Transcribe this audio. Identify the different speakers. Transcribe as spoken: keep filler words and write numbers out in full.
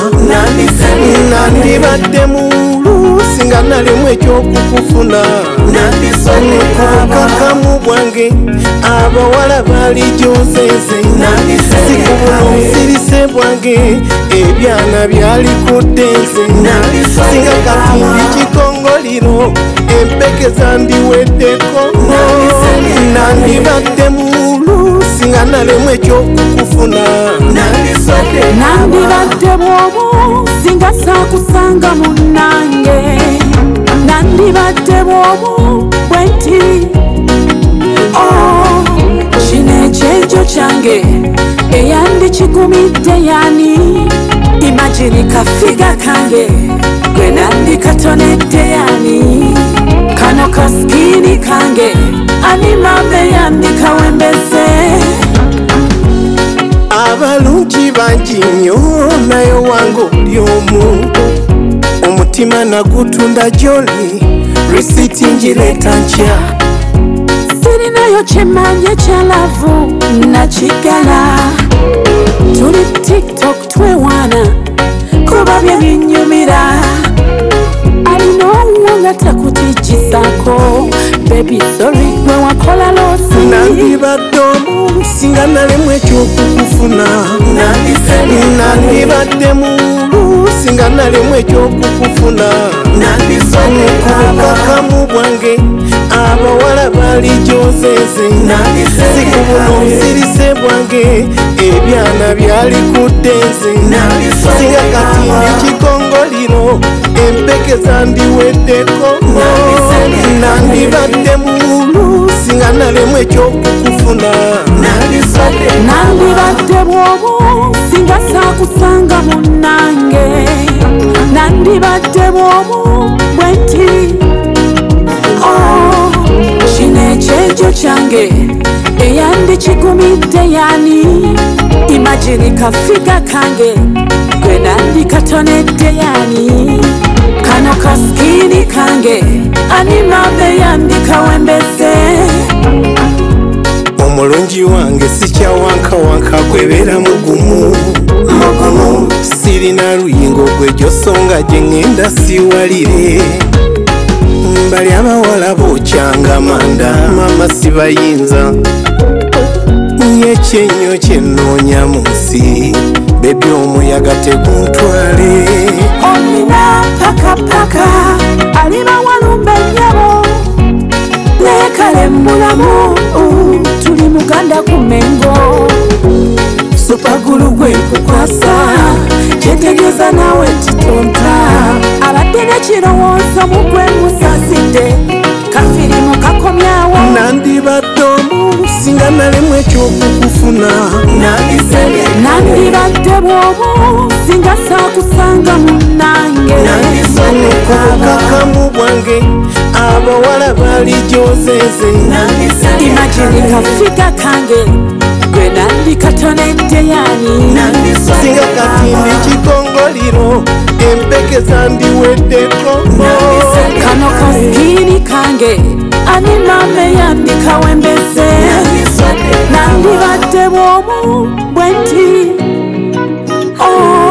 Speaker 1: nandibadde mulu singa nalemwa ekyokukufuna okukakamu bwange abawala bali gyozeze sikubuna obusirise bwange ebyana byali kuddenze singa katindi kikongoliro empekeza ndiweddeko nandibadde mulu singa nalemwa ekyokukufuna
Speaker 2: nandibadde bwomu singa saakusanga munnange nandibadde bwomu bwenti kino ekyejo kyange eyandikigumidde yani imagini kafiga kange gwe nandikatonedde yani kano kaskini kange animambe yandikawembeze
Speaker 1: abalungi bangi nnyo naye wange oli omu omutima nagutunda gyoli risiti ngireeta ntya
Speaker 2: sirinayo kyemanye kyalavu nakigala tuli tiktok twewaana kuba byebinyumira alina owuwanga takutigisako bebi sorry gwe wakola loosi
Speaker 1: nandibadde omu singa nalemwa ekyokukufuna nandibadde mulu singa nalemwa ekyokukufuna okukakamu bwange abawala bali gyozeze sikubuna obusirise bwange ebyana byali kuddenze singa katindi kikongoliro empekeza ndiweddeko nandibadde mulu singa nalemwa ekyokukufuna
Speaker 2: nandibadde bwomu singa saakusanga munnange nandibadde bwomu bwenti kino ekyejo kyange eyandikigumidde yani imagini kafiga kange gwe nandikatonedde yani kano kaskini kange animambe yandikawembeze
Speaker 1: omulungi wange sikyawankawanka gwebeera mugumu mugumu sirina luyingo gwe gyosonga gye ŋŋenda siwalire bali abawala bokyanga manda mama sibayinza nyekyenyo kyenoonya mu nsi bebi omuyaga teguntwale
Speaker 2: omina pakapaka alibawalumba ennyabo nekale mulamu tuli muganda ku mengo supagulu gwenkukwasa kyetegeeza nawe titonta abadde nekirowoozo mugwe musasidde kafirimu kakomyawo
Speaker 1: nandibadde omu singa nalemwa ekyokukufuna
Speaker 2: nandibadde bwomu singa saakusanga munnange
Speaker 1: okukakamu bwange abawala bali gyozeze
Speaker 2: imagini kafiga kange gwe nandikatonedde yani
Speaker 1: singa katindi kikongoliro empekeza ndiweddeko
Speaker 2: kano kaskini kange animambe yandikawembeze nandibadde bwomu bwenti